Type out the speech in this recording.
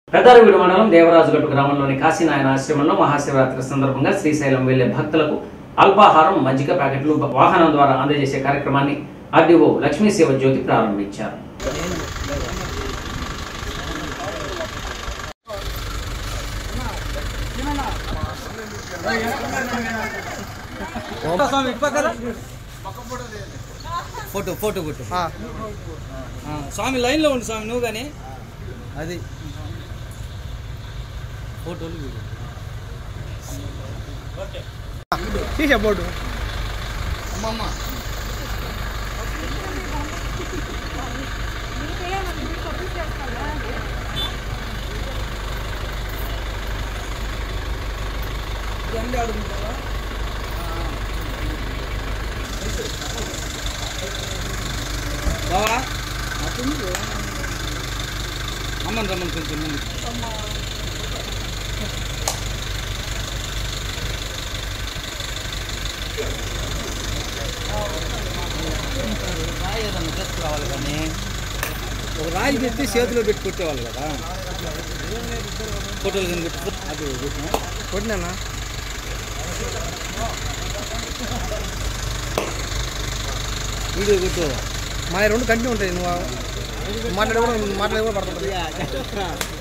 పెద్దారవీడు మండలం దేవరాజుగట్టు గ్రామంలోని కాశీనాయన ఆశ్రమంలో మహాశివరాత్రి సందర్భంగా శ్రీశైలం వెళ్లే భక్తులకు అల్పాహారం మజ్జిగ ప్యాకెట్లు వాహనం ద్వారా అందజేసే కార్యక్రమాన్ని ఆర్డీఓ లక్ష్మీ సేవ జ్యోతి ప్రారంభించారు. స్వామి లైన్ లో ఉండు స్వామి నువ్వు కానీ అది ఫోటోలు తీసే బోర్డు అమ్మమ్మ జెండా ఆడుకుంటావా బావా అమ్మని రమ్మని కొంచెం ముందు రాయి ఏదన్నా తీసుకురావాలి కానీ ఒక రాయి పెట్టి చేతిలో పెట్టి కొట్టేవాళ్ళు కదా ఫోటోలు కానీ పెట్టి అది కొట్టినా వీడియో కొట్టు మా రెండు కంటిన్యూ ఉంటాయి నువ్వు మాట్లాడే కూడా పడుతుంది